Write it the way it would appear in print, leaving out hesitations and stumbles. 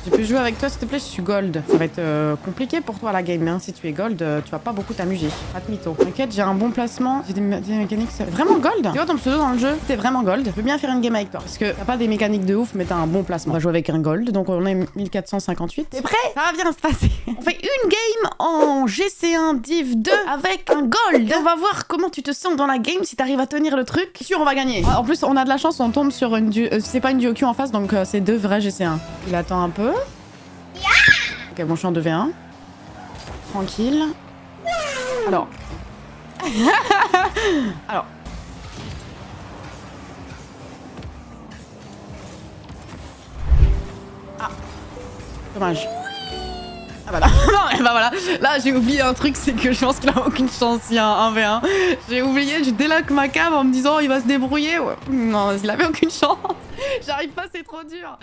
Je peux jouer avec toi s'il te plaît, je suis gold. Ça va être compliqué pour toi la game, hein. Si tu es gold, tu vas pas beaucoup t'amuser. Pas de mytho. T'inquiète, j'ai un bon placement. J'ai des mécaniques. Vraiment gold. Tu vois ton pseudo dans le jeu, t'es vraiment gold. Je veux bien faire une game avec toi. Parce que t'as pas des mécaniques de ouf, mais t'as un bon placement. On va jouer avec un gold, donc on est 1458. T'es prêt? Ça va bien se passer. On fait une game en GC1 Div 2 avec un gold. Et on va voir comment tu te sens dans la game, si t'arrives à tenir le truc. Sûr, on va gagner. En plus, on a de la chance, on tombe sur une c'est pas une duo Q en face, donc c'est deux vrais GC1. Il attend un peu. Ok, bon, je suis en 2v1. Tranquille. Alors. Alors. Ah. Dommage. Ah bah là, non, bah voilà. Là, j'ai oublié un truc, c'est que je pense qu'il a aucune chance s'il y a un 1v1. J'ai oublié, je déloque ma cam en me disant il va se débrouiller. Ouais. Non, il avait aucune chance. J'arrive pas, c'est trop dur.